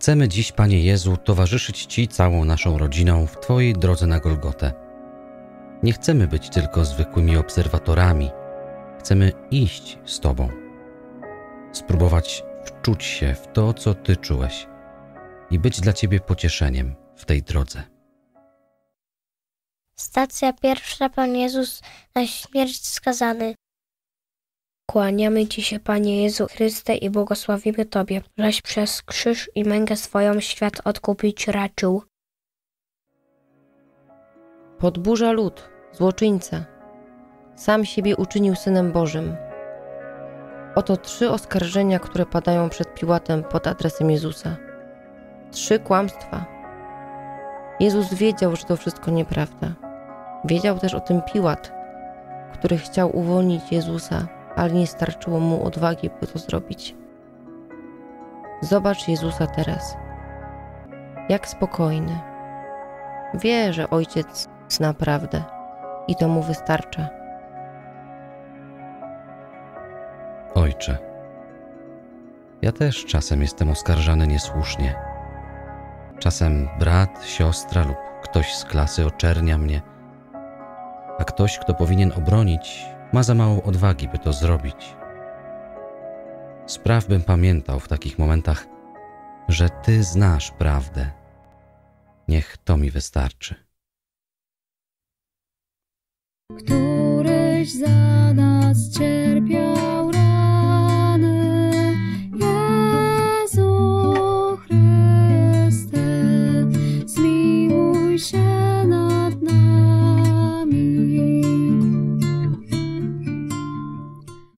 Chcemy dziś, Panie Jezu, towarzyszyć Ci całą naszą rodziną w Twojej drodze na Golgotę. Nie chcemy być tylko zwykłymi obserwatorami. Chcemy iść z Tobą. Spróbować wczuć się w to, co Ty czułeś i być dla Ciebie pocieszeniem w tej drodze. Stacja pierwsza. Pan Jezus na śmierć skazany. Kłaniamy Ci się, Panie Jezu Chryste, i błogosławimy Tobie, żeś przez krzyż i mękę swoją świat odkupić raczył. Podburza lud, złoczyńca. Sam siebie uczynił Synem Bożym. Oto 3 oskarżenia, które padają przed Piłatem pod adresem Jezusa. 3 kłamstwa. Jezus wiedział, że to wszystko nieprawda. Wiedział też o tym Piłat, który chciał uwolnić Jezusa, ale nie starczyło mu odwagi, by to zrobić. Zobacz Jezusa teraz. Jak spokojny. Wie, że Ojciec zna prawdę i to mu wystarcza. Ojcze, ja też czasem jestem oskarżany niesłusznie. Czasem brat, siostra lub ktoś z klasy oczernia mnie, a ktoś, kto powinien obronić, ma za mało odwagi, by to zrobić. Spraw, bym pamiętał w takich momentach, że Ty znasz prawdę. Niech to mi wystarczy. Któryś za nas cierpiał.